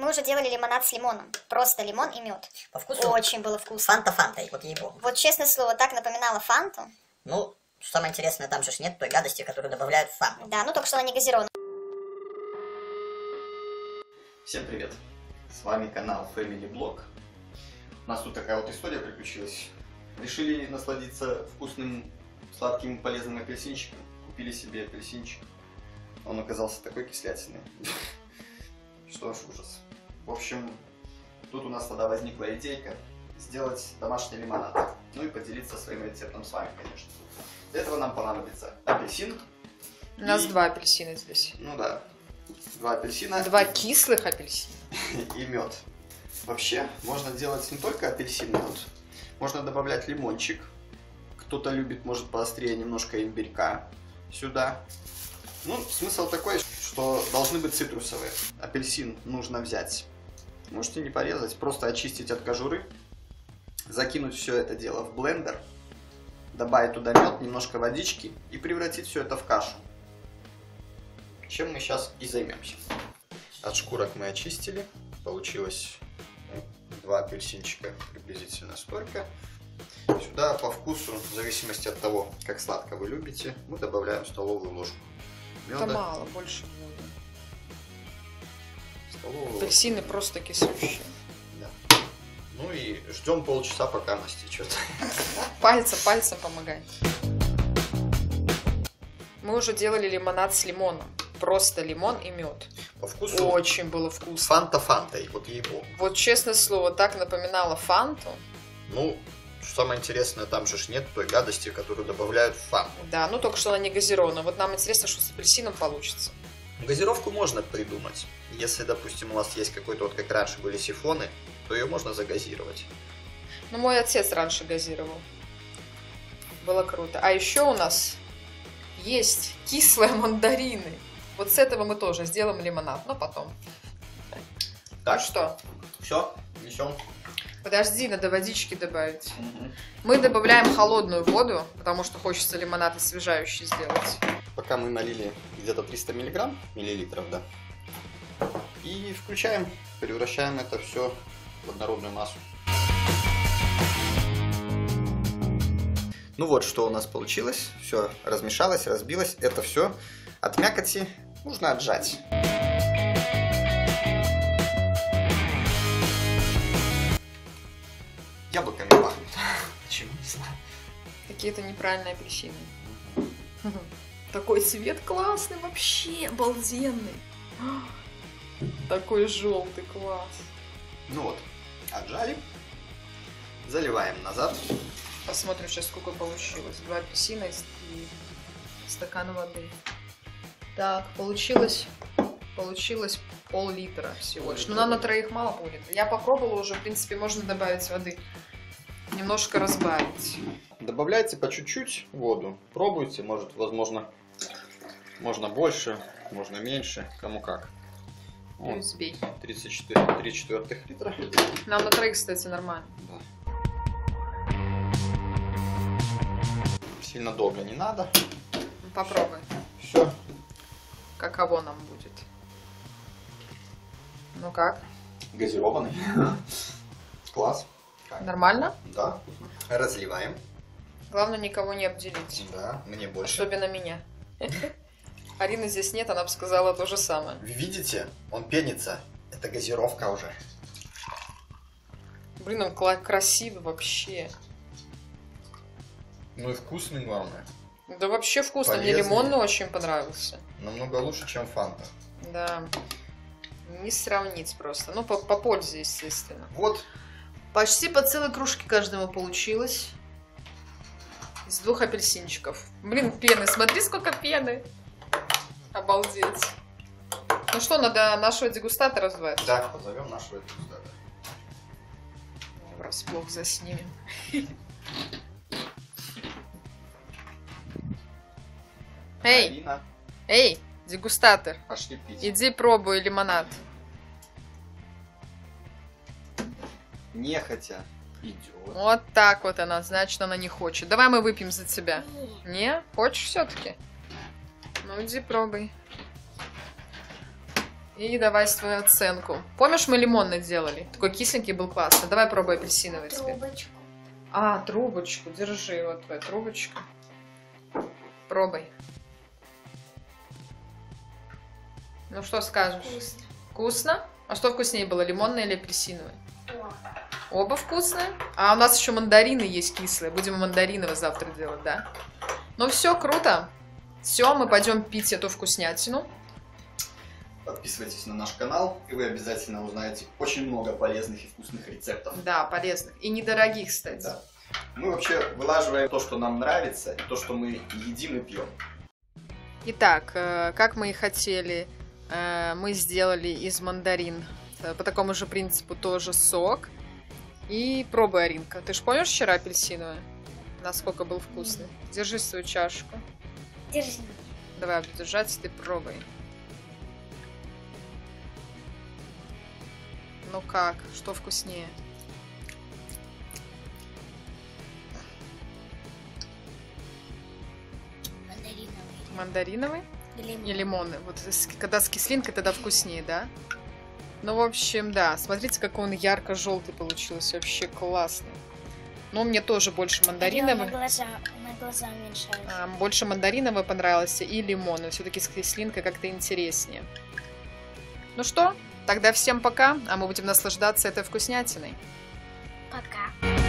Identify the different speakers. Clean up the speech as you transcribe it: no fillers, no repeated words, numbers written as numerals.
Speaker 1: Мы уже делали лимонад с лимоном. Просто лимон и мед.
Speaker 2: По вкусу
Speaker 1: Очень было вкусно.
Speaker 2: фанта фантой, вот ей-богу.
Speaker 1: Вот честное слово, так напоминало фанту.
Speaker 2: Ну, самое интересное, там же нет той гадости, которую добавляют в фанту.
Speaker 1: Да, ну только что она не газированная.
Speaker 3: Всем привет! С вами канал Family Blog. У нас тут такая вот история приключилась. Решили насладиться вкусным, сладким, полезным апельсинчиком. Купили себе апельсинчик. Он оказался такой кислятиной. Что ж, ужас. В общем, тут у нас тогда возникла идейка сделать домашний лимонад. Ну и поделиться своим рецептом с вами, конечно. Для этого нам понадобится апельсин.
Speaker 4: У нас два апельсина здесь.
Speaker 3: Ну да. Два апельсина.
Speaker 4: Два кислых апельсина.
Speaker 3: И мед. Вообще, можно делать не только апельсин мед. Можно добавлять лимончик. Кто-то любит, может, поострее немножко имбирька сюда. Ну, смысл такой, что должны быть цитрусовые. Апельсин нужно взять. Можете не порезать, просто очистить от кожуры. Закинуть все это дело в блендер. Добавить туда мед, немножко водички и превратить все это в кашу. Чем мы сейчас и займемся. От шкурок мы очистили. Получилось два апельсинчика, приблизительно столько. Сюда по вкусу, в зависимости от того, как сладко вы любите, мы добавляем столовую ложку меда.
Speaker 4: Это мало, больше меда.
Speaker 3: Столовую
Speaker 4: Апельсины
Speaker 3: ложку.
Speaker 4: просто кисущие.
Speaker 3: Да. Ну и ждем полчаса, пока она стечет.
Speaker 4: Пальцем помогай. Мы уже делали лимонад с лимоном. Просто лимон и мед.
Speaker 3: По вкусу
Speaker 4: Очень было вкусно.
Speaker 3: фанта фантой, вот ей-богу.
Speaker 4: Вот честное слово, так напоминало фанту.
Speaker 3: Ну, самое интересное, там же нет той гадости, которую добавляют в фанту.
Speaker 4: Да, ну только что она не газирована. Вот нам интересно, что с апельсином получится.
Speaker 3: Газировку можно придумать. Если, допустим, у вас есть какой-то, вот как раньше были сифоны, то ее можно загазировать.
Speaker 4: Ну, мой отец раньше газировал. Было круто. А еще у нас есть кислые мандарины. Вот с этого мы тоже сделаем лимонад, но потом.
Speaker 3: Так,
Speaker 4: Ну что?
Speaker 3: все, несем.
Speaker 4: Подожди, надо водички добавить. Мы добавляем холодную воду, потому что хочется лимонад освежающий сделать.
Speaker 3: Пока мы налили где-то 300 миллилитров, да. И включаем, превращаем это все в однородную массу. Ну вот, что у нас получилось. Все размешалось, разбилось. Это все от мякоти нужно отжать. Яблоками пахнет. Почему, не знаю.
Speaker 4: Какие-то неправильные апельсины. Такой цвет классный вообще, обалденный. Такой желтый, класс.
Speaker 3: Ну вот, отжали. Заливаем назад.
Speaker 4: Посмотрим сейчас, сколько получилось. Два апельсина и стакан воды. Так, получилось пол-литра всего лишь. Но нам на троих мало пол-литра. Я попробовала уже, в принципе, можно добавить воды. Немножко разбавить.
Speaker 3: Добавляйте по чуть-чуть воду. Пробуйте, может, возможно, можно больше, можно меньше, кому как.
Speaker 4: Ну, взбей.
Speaker 3: 3/4 литра.
Speaker 4: Нам на троих, кстати, нормально.
Speaker 3: Да. Сильно долго не надо.
Speaker 4: Попробуй.
Speaker 3: Все.
Speaker 4: Каково нам будет. Ну как?
Speaker 3: Газированный. Класс.
Speaker 4: Нормально?
Speaker 3: Да. Разливаем.
Speaker 4: Главное, никого не обделить.
Speaker 3: Да, мне больше.
Speaker 4: Особенно меня. Арины здесь нет, она бы сказала то же самое.
Speaker 3: Вы видите? Он пенится. Это газировка уже.
Speaker 4: Блин, он красивый вообще.
Speaker 3: Ну и вкусный, главное.
Speaker 4: Да вообще вкусно. Мне
Speaker 3: Полезный.
Speaker 4: лимонный очень понравился.
Speaker 3: Намного лучше, чем фанта.
Speaker 4: Да. Не сравнить просто. Ну, по пользе, естественно.
Speaker 3: Вот.
Speaker 4: Почти по целой кружке каждому получилось. Из 2 апельсинчиков. Блин, пены. Смотри, сколько пены. Обалдеть. Ну что, надо нашего дегустатора звать?
Speaker 3: Да, позовем нашего дегустатора.
Speaker 4: Врасплох заснимем. Эй,
Speaker 3: Алина,
Speaker 4: эй, дегустатор.
Speaker 3: пошли пить.
Speaker 4: Иди пробуй лимонад.
Speaker 3: Нехотя идет.
Speaker 4: Вот так вот она, значит, она не хочет. Давай мы выпьем за тебя. Не? Хочешь все-таки? Ну, иди пробуй. И давай свою оценку. Помнишь, мы лимонный делали? Такой кисленький был классный. Давай пробуй апельсиновый теперь.
Speaker 1: Трубочку.
Speaker 4: А, трубочку. Держи, вот твоя трубочка. Пробуй. Ну что скажешь?
Speaker 1: Вкусно.
Speaker 4: Вкусно? А что вкуснее было, лимонное или апельсиновое? Оба вкусные. А у нас еще мандарины есть кислые. Будем мандариновые завтра делать, да? Ну все, круто. Все, мы пойдем пить эту вкуснятину.
Speaker 3: Подписывайтесь на наш канал, и вы обязательно узнаете очень много полезных и вкусных рецептов.
Speaker 4: Да, полезных. И недорогих, кстати.
Speaker 3: Да. Мы вообще вылаживаем то, что нам нравится, и то, что мы едим и пьем.
Speaker 4: Итак, как мы и хотели, мы сделали из мандарин по такому же принципу тоже сок. И пробуй, Аринка. Ты же помнишь вчера апельсиновое? Насколько был вкусный. Держи свою чашку.
Speaker 1: Держи.
Speaker 4: Давай буду держать, ты пробуй. Ну как? Что вкуснее?
Speaker 1: Мандариновый.
Speaker 4: Мандариновый?
Speaker 1: Лимон.
Speaker 4: И лимонный. Вот когда с кислинкой, тогда вкуснее, да? Ну, в общем, да. Смотрите, какой он ярко-желтый получился. Вообще классный. Но мне тоже больше мандариновый.
Speaker 1: На глаза уменьшается.
Speaker 4: Больше мандариновый понравился и лимонный. Все-таки с кислинкой как-то интереснее. Ну что, тогда всем пока, а мы будем наслаждаться этой вкуснятиной.
Speaker 1: Пока.